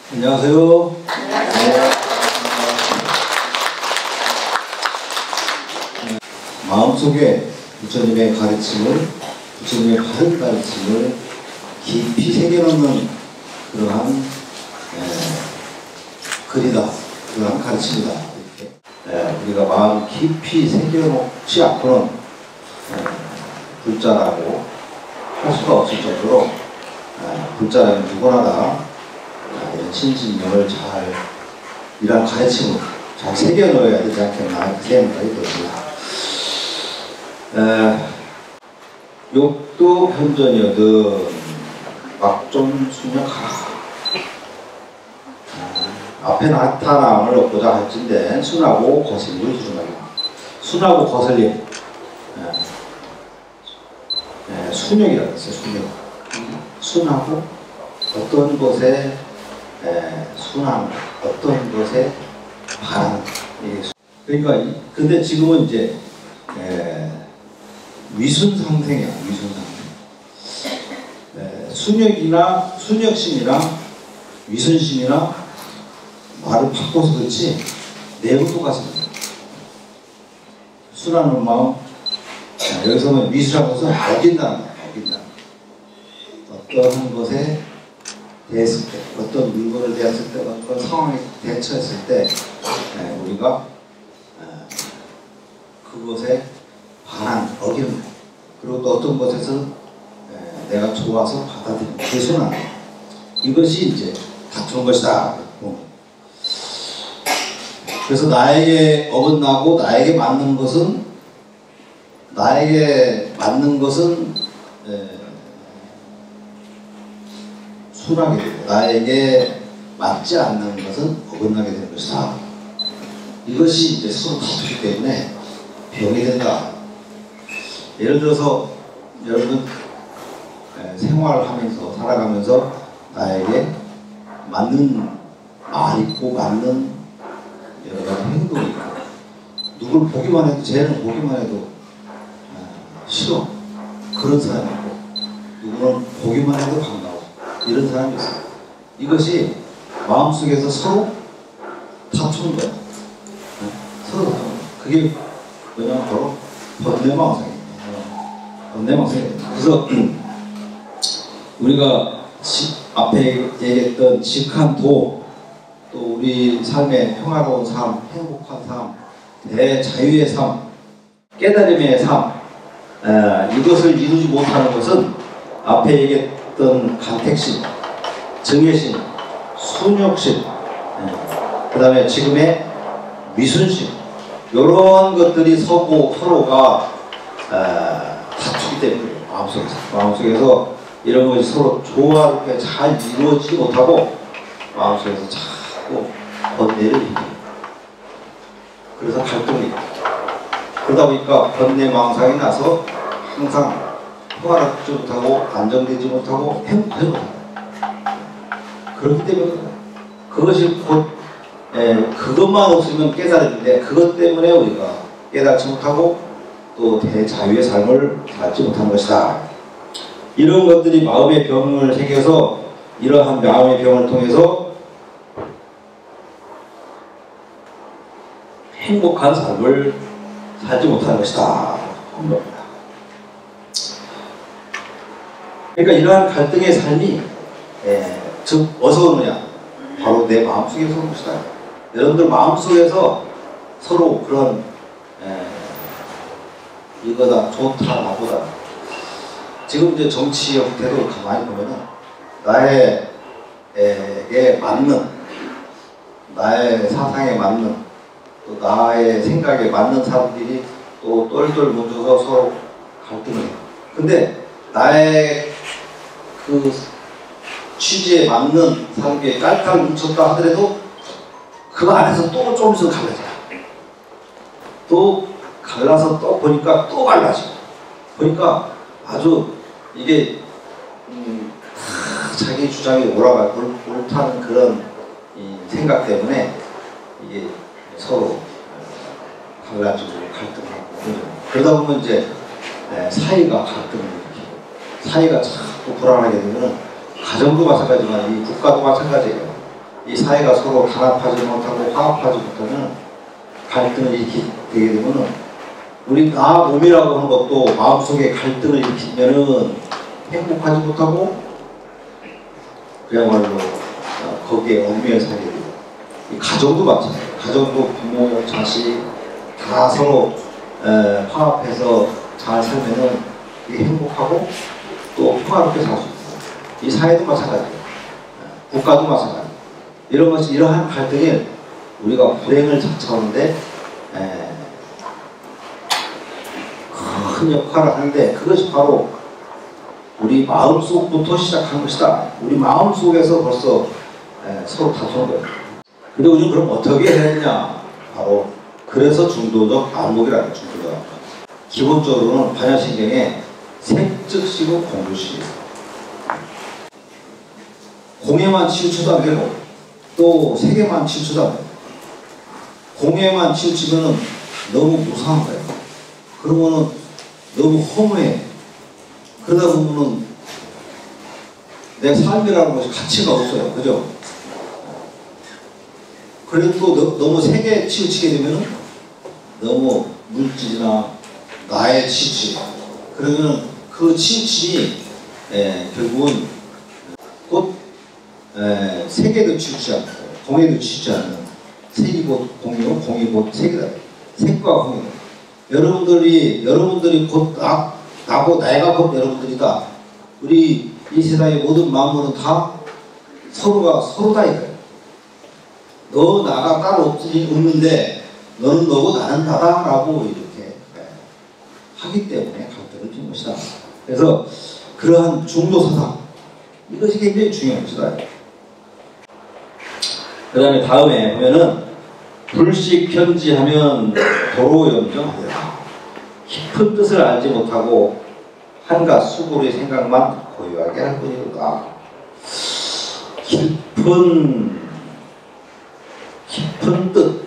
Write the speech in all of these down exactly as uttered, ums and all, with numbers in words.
안녕하세요. 네. 마음속에 부처님의 가르침을, 부처님의 바른 가르침을 깊이 새겨놓는 그러한 에, 글이다, 그러한 가르침이다. 이렇게. 에, 우리가 마음 깊이 새겨놓지 않고는 에, 불자라고 할 수가 없을 정도로 에, 불자라면 누구나 다 이런 신신명을 잘, 이런 가르침을 잘 새겨놓아야 되지 않겠나, 그 생각이 듭니다. 욕도 현전이여든 막좀 순역하라. 아, 앞에 나타남을 얻고자 할진대 순하고 거슬림을 주중하라. 순하고 거슬림, 예, 예, 순역이라고 했어요. 순역. 순하고 어떤 것에 에, 순함, 어떤 것에 바람. 그러니까 근데 지금은 이제 에, 위순상생이야. 위순상생. 에, 순역이나 순역심이나 위순심이나 말을 바꿔서 그렇지 내용은 똑같습니다. 순하는 마음, 자, 여기서는 위수라고 해서 어긴다는 거야. 어긴다. 어떠한 것에 대했을 때, 어떤 물건을 대했을 때, 어떤 상황에 대처했을 때 에, 우리가 에, 그것에 반한, 어기는 것, 그리고 또 어떤 것에서 에, 내가 좋아서 받아들이는 그 순환, 이것이 이제 다투는 것이다. 그래서 나에게 어긋나고 나에게 맞는 것은 나에게 맞는 것은 에, 순하게 되고 나에게 맞지 않는 것은 어긋나게 되는 것이다. 이것이 이제 서로 다투기 때문에 병이 된다. 예를 들어서 여러분 생활을 하면서 살아가면서 나에게 맞는 말이 있고 맞는 여러 가지 행동이 있고 누굴 보기만 해도 쟤는 보기만 해도 싫어 그런 사람이 있고 누구는 보기만 해도 반가워 이런 사람이 있어요. 이것이 마음속에서 서로 다투는 거야. 서로 다투는 거야. 그게 뭐냐면 바로 번뇌망상입니다. 번뇌망상입니다. 그래서 우리가 앞에 얘기했던 직한도, 또 우리 삶의 평화로운 삶, 행복한 삶, 대자유의 삶, 깨달음의 삶, 에, 이것을 이루지 못하는 것은 앞에 얘기했던 간택심, 정예심, 순역심, 그 다음에 지금의 위순심, 이런 것들이 서고 서로가 에, 다투기 때문에 마음속에서 마음속에서 이런 것이 서로 조화롭게 잘 이루어지지 못하고 마음속에서 자꾸 번뇌를 일으켜요. 그래서 갈등이 있고 그러다 보니까 번뇌망상이 나서 항상 평화롭지 못하고 안정되지 못하고 행복하지 못하고 그렇기 때문에 그것이 곧 에, 그것만 없으면 깨달음인데 그것 때문에 우리가 깨닫지 못하고 또 대자유의 삶을 살지 못한 것이다. 이런 것들이 마음의 병을 새겨서 이러한 마음의 병을 통해서 행복한 삶을 살지 못하는 것이다. 그러니까 이러한 갈등의 삶이 에, 즉 어디서 오느냐? 바로 내 마음속에서 오는 것이다. 여러분들 마음속에서 서로 그런 에, 이거다 좋다 나보다 지금 이제 정치 형태도 가만히 보면은 나에게 맞는 나의 사상에 맞는 또 나의 생각에 맞는 사람들이 또 똘똘 뭉쳐서 서로 갈등을 해요. 근데 나의 그 취지에 맞는 사람들이 깔깔 뭉쳤다 하더라도 그 안에서 또 좀 있으면 갈라져요. 또 갈라서 또 보니까 또 갈라지고 보니까 아주 이게 음, 자기 주장이 옳아가 옳다는 그런 이 생각 때문에 이게 서로 갈라지고 갈등하고 그러다 보면 이제 사이가 갈등을 일으키고 사이가 자꾸 불안하게 되면 가정도 마찬가지지만 이 국가도 마찬가지예요. 이 사회가 서로 단합하지 못하고 화합하지 못하면 갈등을 일으키게 되면 우리 나 몸이라고 하는 것도 마음속에 갈등을 일으키면은 행복하지 못하고 그야말로 거기에 얽매여 살게 되고 이 가정도 마찬가지예요. 가정도 부모, 자식 다 서로 에, 화합해서 잘 살면은 이게 행복하고 또 평화롭게 살 수 있고 이 사회도 마찬가지예요. 국가도 마찬가지예요. 이런 것이 이러한 갈등이 우리가 불행을 쫓아오는데 큰 역할을 하는데 그것이 바로 우리 마음속부터 시작한 것이다. 우리 마음속에서 벌써 에, 서로 다투는 거예요. 근데 우리는 그럼 어떻게 해야 되냐? 바로 그래서 중도적 안목이라는 중도적 안목. 기본적으로는 반야신경에 색즉시고 공유식이 있어요. 공예만 치우쳐도 안 되고 또 색에만 치우쳐도 안 되고 공예만 치우치면은 너무 무상한 거예요. 그러면은 너무 허무해. 그러다 보면은 내 삶이라는 것이 가치가 없어요. 그죠? 그래도 또 너무 색에 치우치게 되면은 너무 물질이나 나의 치우치. 그러면 그 치우침이 에, 결국은 곧 에, 색에도 치우치지 않고 공에도 치우치지 않는 색이 곧 공이고 공이 곧 색이다. 색과 공이다. 여러분들이 여러분들이 곧 나, 나고 내가 곧 여러분들이다. 우리 이 세상의 모든 만물은 다 서로가 서로다 이거예요. 너 나가 따로 없지, 없는데 너는 너고 나는 나다라고 이렇게 하기 때문에 갈등을 핀 것이다. 그래서 그러한 중도사상 이것이 굉장히 중요한 것이다. 그 다음에 다음에 보면은 불식현지하면 도로연정하리라. 깊은 뜻을 알지 못하고 한갓 수고의 생각만 고유하게 할 뿐이로다. 깊은 깊은 뜻,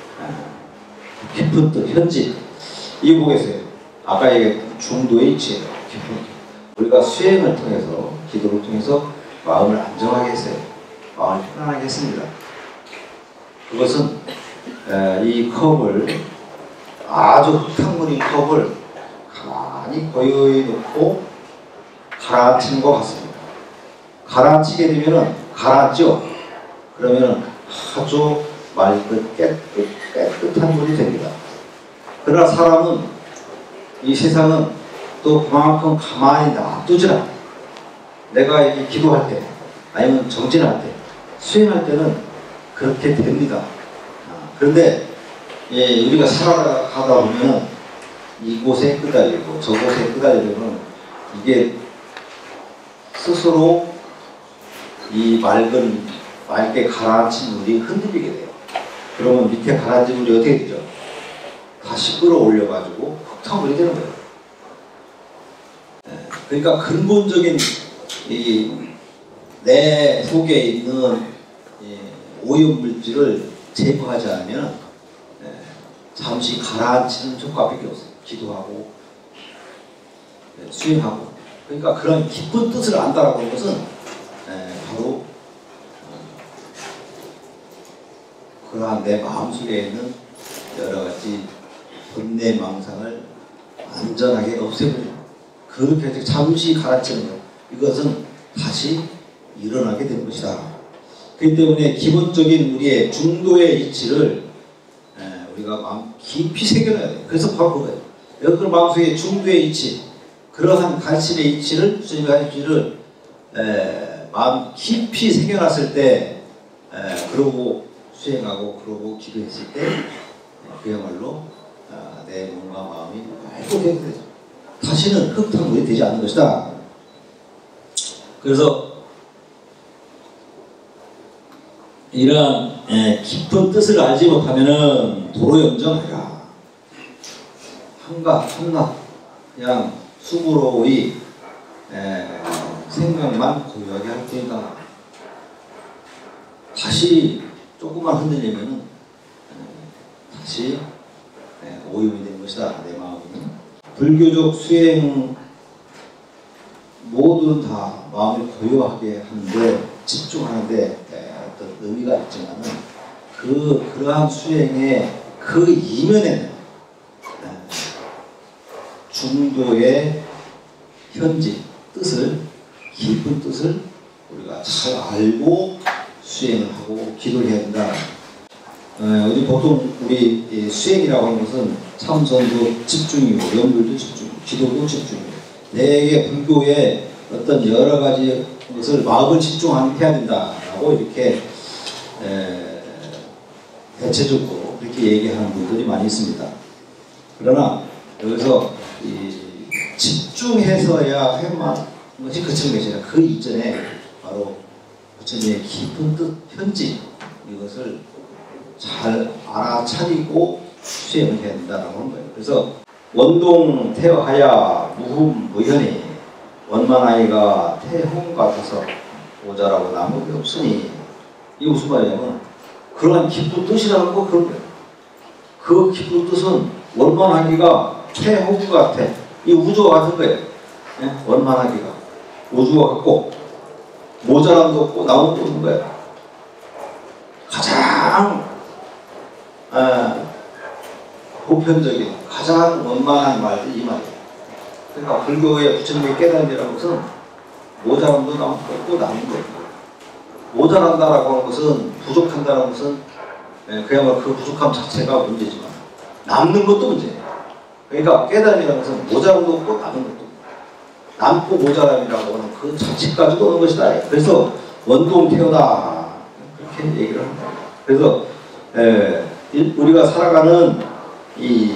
깊은 뜻, 현지. 이거 보겠어요. 아까 얘기했던 중도의 이치예요. 깊은 뜻. 우리가 수행을 통해서, 기도를 통해서 마음을 안정하게 했어요. 마음을 편안하게 했습니다. 그것은 에, 이 컵을 아주 흙탕물인 컵을 가만히 고요히 놓고 가라앉히는 것 같습니다. 가라앉히게 되면은 가라앉죠. 그러면은 아주 맑은 깨끗, 깨끗한 물이 됩니다. 그러나 사람은 이 세상은 또 그만큼 가만히 놔두질 않아요. 내가 이제 기도할 때 아니면 정진할 때 수행할 때는 그렇게 됩니다. 그런데 예, 우리가 살아가다 보면 이곳에 끄달리고 저곳에 끄달리면 이게 스스로 이 맑은 맑게 가라앉힌 물이 흔들리게 돼요. 그러면 밑에 가라앉은 물이 어떻게 되죠? 다시 끌어올려 가지고 흙탕물이 되는 거예요. 예, 그러니까 근본적인 이 내 속에 있는 이 오염물질을 제거하지 않으면 예, 잠시 가라앉히는 효과밖에 없어요. 기도하고 예, 수행하고. 그러니까 그런 깊은 뜻을 안다라고 하는 것은 예, 바로 어, 그러한 내 마음속에 있는 여러가지 번뇌망상을 완전하게 없애버리고 그렇게 잠시 가라앉히는 것. 이것은 다시 일어나게 되는 것이다. 그렇기 때문에 기본적인 우리의 중도의 이치를 에, 우리가 마음 깊이 새겨놔야 돼요. 그래서 바로 그거예요. 여러분 마음속에 중도의 이치, 그러한 가르침의 이치를 주님의 가르침을 마음 깊이 새겨놨을 때, 에, 그러고 수행하고 그러고 기도했을 때 에, 그야말로 아, 내 몸과 마음이 맑게 되죠. 다시는 흙탕물이 되지 않는 것이다. 그래서 이러한 에, 깊은 뜻을 알지 못하면은 도로연정하라. 한갓 한낱 그냥 수고로의 생각만 고유하게 할 뿐이다. 다시 조금만 흔들리면은 에, 다시 에, 오염이 되는 것이다. 내 마음이. 불교적 수행 모두는 다 마음을 고요하게 하는데 집중하는데 에, 어떤 의미가 있지만 그 그러한 수행의 그 이면에는 중도의 현지 뜻을 깊은 뜻을 우리가 잘 알고 수행을 하고 기도를 해야 된다. 어, 우리 보통 우리 수행이라고 하는 것은 참선도 집중이고 연불도 집중, 기도도 집중이고 내게 불교의 어떤 여러 가지 것을 마음을 집중해야 된다라고 이렇게 에, 대체적으로 그렇게 얘기하는 분들이 많이 있습니다. 그러나 여기서 이 집중해서야 해만 것이 그치는 것이 아니라 그 이전에 바로 부처님의 깊은 뜻, 현지 이것을 잘 알아차리고 수행을 해야 된다라고 하는 거예요. 그래서 원동 태어하야 무흠 무현이 원만하이가 태홍 같아서 오자라고 나무가 없으니 이게 무슨 말이냐면 그러한 깊은 뜻이라는 거 그런 거예요. 그 깊은 뜻은 원만하기가 태홍 같아. 이 우주와 같은 거예요. 예? 원만하기가 우주와 같고 모자람도 없고 나무도 없는 거예요. 가장 아, 보편적인 가장 원만한 말이 이 말이에요. 그러니까 불교의 부처님의 깨달음이라는 것은 모자람도 없고 남는 거예요. 모자란다라고 하는 것은 부족한다라는 것은 예, 그야말로 그 부족함 자체가 문제지만 남는 것도 문제예요. 그러니까 깨달음이라는 것은 모자람도 없고 남는 것도 없고 남고 모자람이라고 하는 그 자체까지도 오는 것이다. 그래서 원동 태어다 그렇게 얘기를 합니다. 그래서 에, 우리가 살아가는 이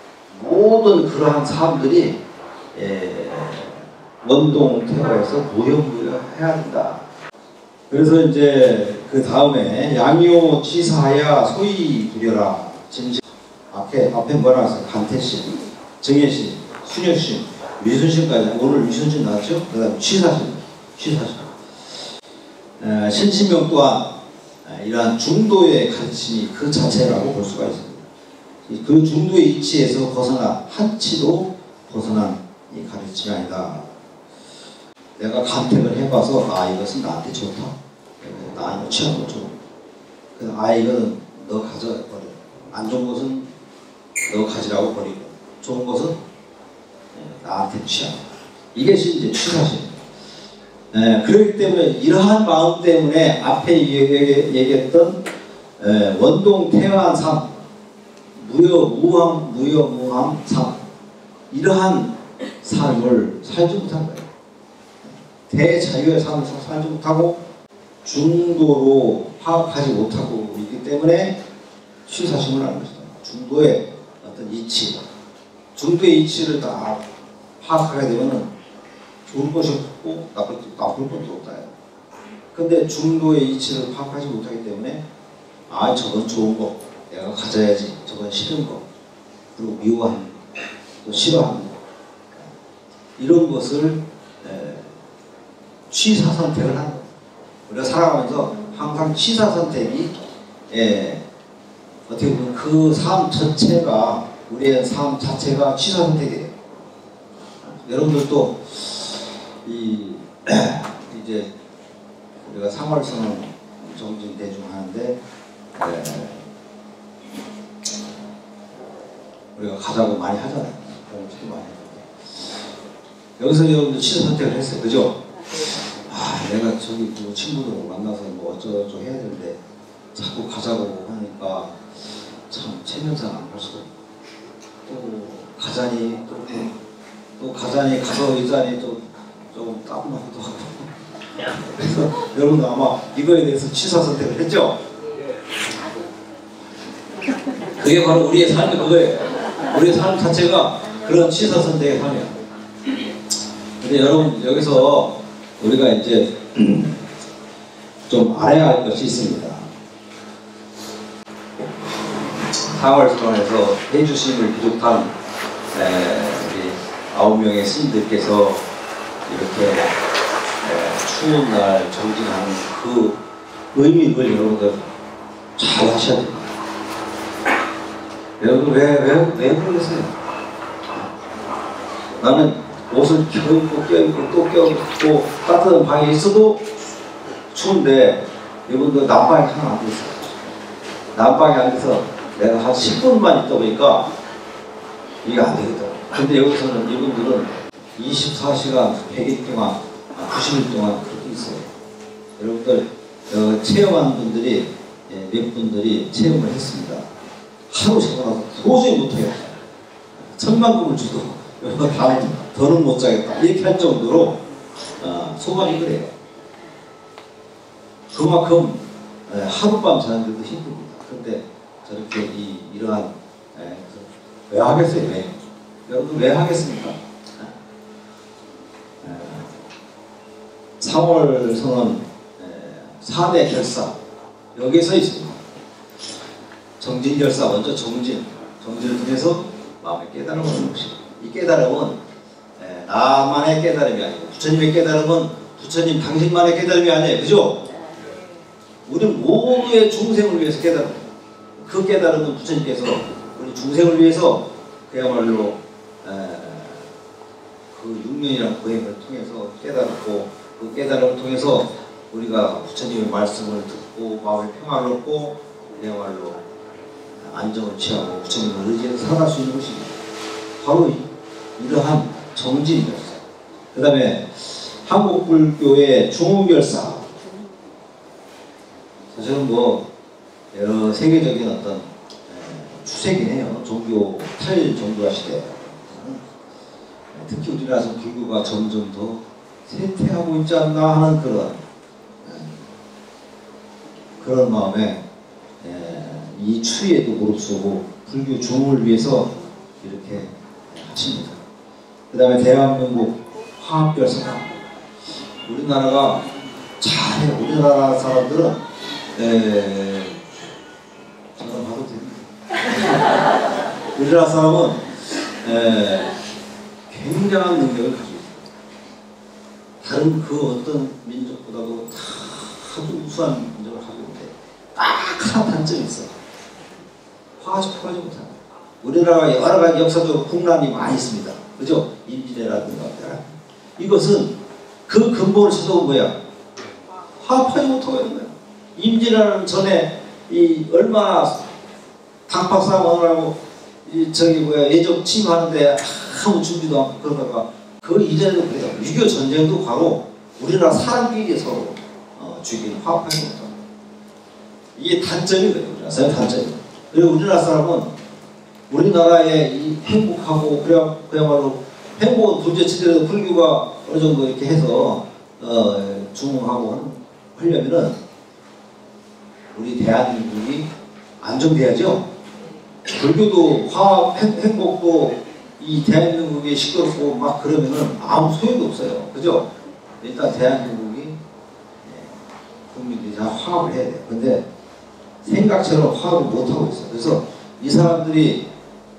모든 그러한 사람들이 에, 원동 태어에서 무효무효해야 한다. 그래서 이제 그 다음에 양요 지사야 소위 부려라 진실 앞에 앞에 뭐라 했어요? 간태신, 정혜신, 수녀신, 위순신까지 오늘 위순신 나왔죠? 그 다음 취사신, 취사신. 에, 신신명 또한 이러한 중도의 가르침이 그 자체라고 볼 수가 있습니다. 그 중도의 이치에서 벗어나 한치도 벗어난 이 가르침이 아니다. 내가 간택을 해봐서 아 이것은 나한테 좋다. 나 이거 취한 거 좋아. 아 이거는 너 가져버려. 안 좋은 것은 너 가지라고 버리고 좋은 것은 나한테 취한. 이게 이제 취사신. 에, 그렇기 때문에 이러한 마음 때문에 앞에 얘기, 얘기했던 에, 원동 태어한 삶, 무여 무함 무여 무함 삶 이러한 삶을 살지 못한 거예요. 대자유의 삶을 살지 못하고 중도로 파악하지 못하고 있기 때문에 취사심을 하는 것이다. 중도의 어떤 이치, 중도의 이치를 다 파악하게 되면은 좋은 것이 없고 나쁠, 나쁠 것도 없다. 근데 중도의 이치를 파악하지 못하기 때문에 아 저건 좋은 거 내가 가져야지, 저건 싫은 거, 그리고 미워하는 거, 또 싫어하는 거 이런 것을 에, 취사 선택을 하는 거예요. 우리가 살아가면서 항상 취사 선택이 에, 어떻게 보면 그 삶 전체가 우리의 삶 자체가 취사 선택이에요. 여러분들도 이 이제 우리가 상월선언 정진 대중 하는데 에, 우리가 가자고 많이 하잖아요. 엄청 많이 하는데 여기서 여러분들 취사 선택을 했어요, 그죠? 아, 내가 저기 뭐 친구들 만나서 뭐 어쩌고저쩌고 해야 되는데 자꾸 가자고 하니까 참 체면상 안 볼 수가 있고 또 가자니 또, 또 가자니 가서 의자니 또 좀 따분하기도 하고 그래서 여러분도 아마 이거에 대해서 취사 선택을 했죠? 그게 바로 우리의 삶이 그거예요. 우리의 삶 자체가 그런 취사 선택의 삶이에요. 근데 여러분 여기서 우리가 이제 좀 알아야 할 것이 있습니다. 상월선언에서 해주심을 비롯한 에, 우리 아홉 명의 스님들께서 이렇게 에, 추운 날 정진하는 그 의미를 여러분들 잘 하셔야 됩니다. 여러분 왜, 왜, 왜 그러세요? 나는 옷을 껴입고 껴입고 또 껴입고 따뜻한 방에 있어도 추운데 이분도 난방이 하나 안 돼 있어요. 난방이 안 돼서 내가 한 십 분만 있다 보니까 이게 안 되거든. 근데 여기서는 이분들은 이십사 시간 백 일 동안, 구십 일 동안 그렇게 있어요. 여러분들 어, 체험한 분들이 예, 몇 분들이 체험을 했습니다. 하루 자고 도저히 못해요. 천만금을 주도 여러분 다음 더는 못 자겠다 이렇게 할 정도로 어, 소감이 그래요. 그만큼 예, 하룻밤 자는데도 힘듭니다. 그런데 저렇게 이, 이러한 예, 왜 하겠어요? 왜? 여러분 왜 하겠습니까? 예, 삼월서는 사 대 결사 여기에 서 있습니다. 정진결사 먼저 정진 정진을 통해서 마음의 깨달음을 얻는 것입니다. 이 깨달음은 에, 나만의 깨달음이 아니고 부처님의 깨달음은 부처님 당신만의 깨달음이 아니에요. 그죠? 우리는 모두의 중생을 위해서 깨달음니다. 그 깨달음은 부처님께서 우리 중생을 위해서 그야말로 에, 그 육 년이라는 고행을 통해서 깨달았고 그 깨달음을 통해서 우리가 부처님의 말씀을 듣고 마음의 평화를 얻고 그야말로 안정을 취하고 부처님을 의지해서 살아갈 수 있는 것입니다. 바로 이러한 정진결사. 그 다음에 한국불교의 중흥결사. 사실은 뭐 여러 세계적인 어떤 추세이네요. 종교 탈 종교화 시대. 특히 우리나라 불교가 점점 더 쇠퇴하고 있지 않나 하는 그런 그런 마음에 이 추위에도 무릅쓰고 불교 중흥을 위해서 이렇게 하십니다. 그 다음에 대한민국 화합결사가 우리나라가 잘해. 우리나라 사람들은 에, 저는 봐도 됩니다. 우리나라 사람은 에, 굉장한 능력을 가지고 있습니다. 다른 그 어떤 민족보다도 아주 우수한 민족을 가지고 있는데 딱 하나 단점이 있어. 화가 접하지 못합니다. 우리나라가 여러 가지 역사적 국난이 많이 있습니다. 그죠? 임진왜란이라든가. 이것은 그 근본을 찾아온 거야. 화합하지 못하고 있는 거야. 임진왜란 전에 이 얼마나 당파 싸움하느라고 이 저기 뭐야 예적 침하는데 아무 준비도 않고 그러다가 그 이전에도 그래요. 육이오 전쟁도 바로 우리나라 사람끼리 서로 어, 죽이는 화합하지 못합니다. 이게 단점이거든요. 우리나라 사람 단점이. 그리고 우리나라 사람은 우리나라에 이 행복하고 그야, 그야말로 행복은 둘째치더라도 불교가 어느 정도 이렇게 해서 어, 중흥하고 하려면은 우리 대한민국이 안정돼야죠. 불교도 화합, 행복도 이 대한민국이 시끄럽고 막 그러면은 아무 소용도 없어요. 그죠? 일단 대한민국이 국민들이 다 화합을 해야 돼요. 근데 생각처럼 화합을 못하고 있어요. 그래서 이 사람들이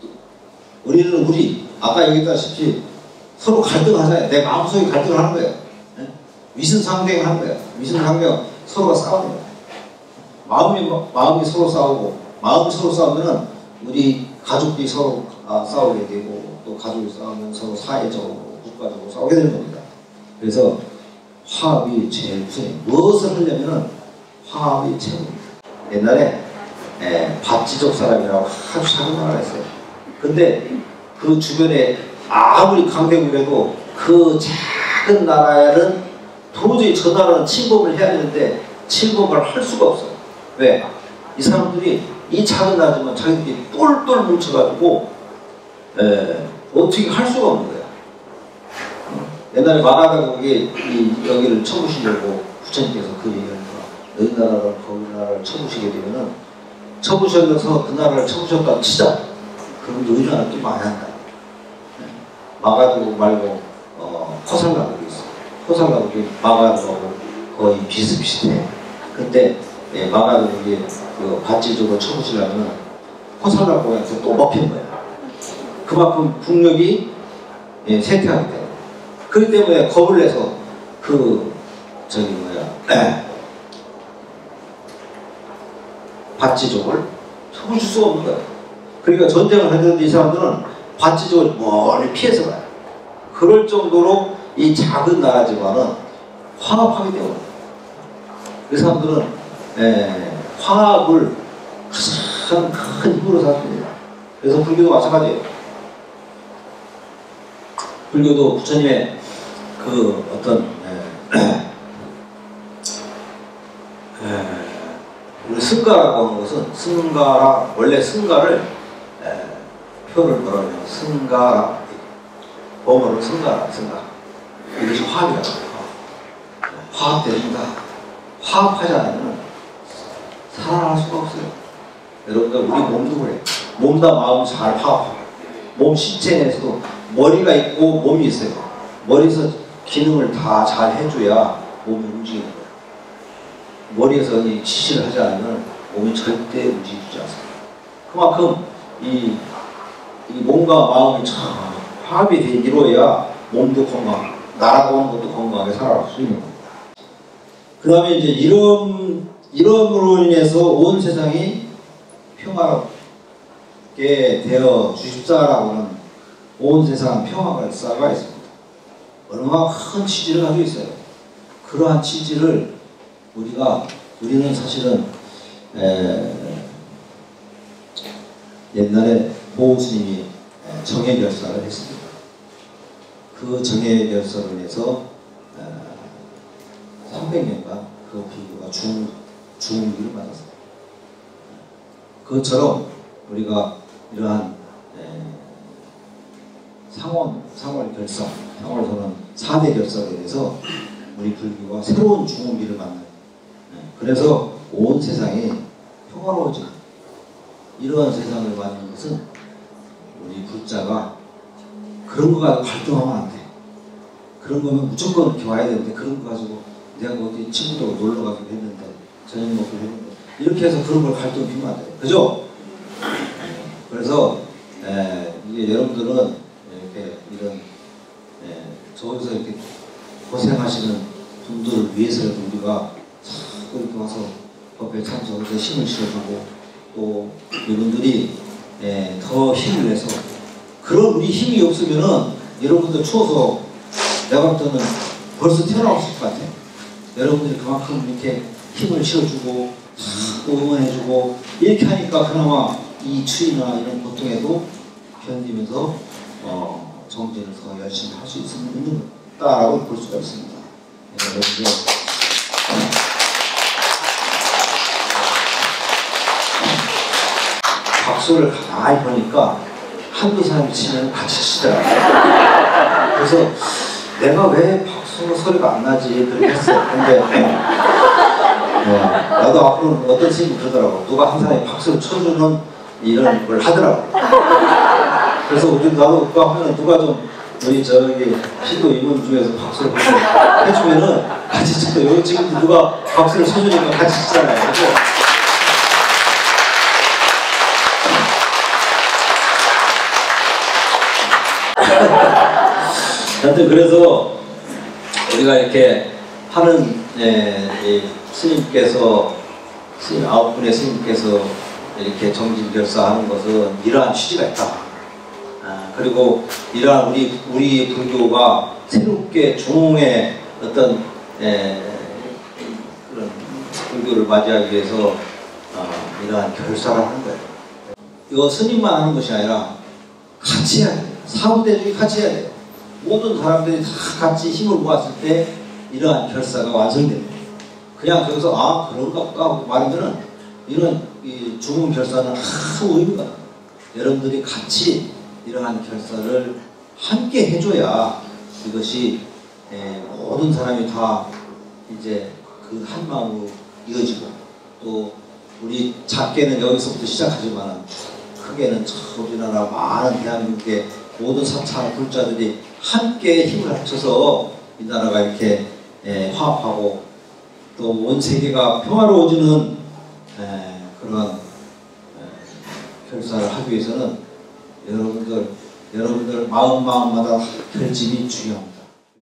우리는 우리 아까 얘기했다시피 서로 갈등하잖아요. 내 마음속에 갈등을 하는 거예요. 네? 위선상대를 하는 거예요. 위선상대가 서로가 싸우는 거예요. 마음이, 마음이 서로 싸우고 마음이 서로 싸우면은 우리 가족들이 서로 아, 싸우게 되고 또 가족이 싸우면 서로 사회적으로 국가적으로 싸우게 되는 겁니다. 그래서 화합이 제일 우선이에요. 무엇을 하려면은 화합이 최고입니다. 옛날에 에, 밭지족 사람이라고 아주 작은 나라가 있어요. 근데 그 주변에 아무리 강대국이라도 그 작은 나라에는 도저히 저 나라는 침범을 해야 되는데 침범을 할 수가 없어요. 왜? 이 사람들이 이 작은 나라지만 자기들이 똘똘 뭉쳐가지고 에, 어떻게 할 수가 없는 거야. 옛날에 만화가국이 이 여기를 쳐부시려고 부처님께서 그 얘기를 하니까 너희 나라를 거기 나라를 쳐부시게 되면은 쳐부셔서 그 나라를 쳐부셨다 치자. 그럼 너희 나라 좀 많이 한다. 마가국 말고 어, 코살가국이 있어. 코살가국이 마가국하고 거의 비슷비슷해. 근데 예, 마가국이 그 밭지족을 쳐부시려면 코살가국한테 또 먹힌 거야. 그만큼 국력이 예, 쇠퇴하게 돼요. 그렇기 때문에 겁을 내서 그 저기 뭐야 밭지족을 쳐부실 수가 없는 거야. 그러니까 전쟁을 하는데 이 사람들은 밭지족을 멀리 피해서 가요. 그럴 정도로 이 작은 나라지만은 화합하게 되거든요. 그 사람들은 에, 화합을 가장 큰 힘으로 삼습니다. 그래서 불교도 마찬가지예요. 불교도 부처님의 그 어떤 에, 에, 우리 승가라고 하는 것은 승가라 원래 승가를 에, 표현을 뭐라고 해요? 승가라 범어로 승가라 승가 이것이 화합이야. 화합됩니다. 화합하지 않으면 살아날 수가 없어요. 여러분들 우리 몸도 그래. 몸과 마음 잘 화합하고 몸 신체 내에서도 머리가 있고 몸이 있어요. 머리에서 기능을 다 잘 해줘야 몸이 움직이는 거예요. 머리에서 이 지시를 하지 않으면 몸이 절대 움직이지 않습니다. 그만큼 이, 이 몸과 마음이 참 화합이 돼 이루어야 몸도 건강, 나라고 하는 것도 건강하게 살아갈 수 있는 겁니다. 그 다음에 이제 이런, 이름으로 인해서 온 세상이 평화롭게 되어 주십사라고는 온 세상 평화가 있습니다. 얼마나 큰 취지를 가지고 있어요. 그러한 취지를 우리가, 우리는 사실은 에, 옛날에 보호 스님이 정예결사를 했습니다. 그 정예결사를 인해서 삼백 년간 그 불교가 중, 중위를 받았습니다. 그것처럼 우리가 이러한 에, 상원, 상월 결사, 상월선언 사 대 결사로 인해서 우리 불교가 새로운 중흥기를 만나요. 그래서 온 세상이 평화로워지는 이러한 세상을 만드는 것은 우리 불자가 그런 거 가지고 활동하면 안 돼. 그런 거면 무조건 이렇게 와야 되는데 그런 거 가지고 내가 어디 친구들하고 놀러 가기로 했는데 저녁 먹기로 했는데 이렇게 해서 그런 걸 활동하면 안 돼요. 그죠? 그래서 에, 이게 여러분들은 이렇게 이런 에, 저기서 이렇게 고생하시는 분들을 위해서라도 우리가 자꾸 이렇게 와서 법회에 참석해서 힘을 실어주고 또 이분들이 에, 더 힘을 내서 그런 우리 힘이 없으면은 여러분들 추워서 내가 볼 때는 벌써 튀어나왔을 것 같아요. 여러분들이 그만큼 이렇게 힘을 실어주고 자꾸 응원해주고 이렇게 하니까 그나마 이 추위나 이런 고통에도 견디면서 어, 정진을 더 열심히 할 수 있는 다라고 볼 수가 있습니다. 여러분들 박수를 가만히 보니까 한두 사람이 치면 같이 치더라고요. 그래서 내가 왜 박수 소리가 안 나지 그렇게 했어요. 근데 네, 나도 앞으로 어떤 친구 그러더라고. 누가 한 사람이 박수를 쳐주는 이런 걸 하더라고. 그래서 우리 나도 그거 하면 누가 좀 우리 저기 시도 이분 중에서 박수를 해주면은 같이 치고 여기 지금 누가 박수를 쳐주니까 같이 치잖아요. 그죠? 하여튼 그래서 우리가 이렇게 하는 예, 이 스님께서 스님 아홉 분의 스님께서 이렇게 정진결사하는 것은 이러한 취지가 있다. 아, 그리고 이러한 우리 우리 불교가 새롭게 중흥의 어떤 예, 그런 불교를 맞이하기 위해서 어, 이러한 결사를 하는 거예요. 이거 스님만 하는 것이 아니라 같이 해야 돼요. 사후대중이 같이 해야 돼요. 모든 사람들이 다 같이 힘을 모았을 때 이러한 결사가 완성됩니다. 그냥 거기서 아 그런가 보다 하고 말하면은 이런 이 중흥 결사는 아무 의미가 없어요. 여러분들이 같이 이러한 결사를 함께 해줘야 이것이 에, 모든 사람이 다 이제 그 한 마음으로 이어지고 또 우리 작게는 여기서부터 시작하지만 크게는 참 우리나라 많은 대한민국의 모든 사차 불자들이 함께 힘을 합쳐서 이 나라가 이렇게 에, 화합하고 또 온 세계가 평화로워지는 에, 그런 에, 결사를 하기 위해서는 여러분들 여러분들 마음 마음마다 결집이 중요합니다.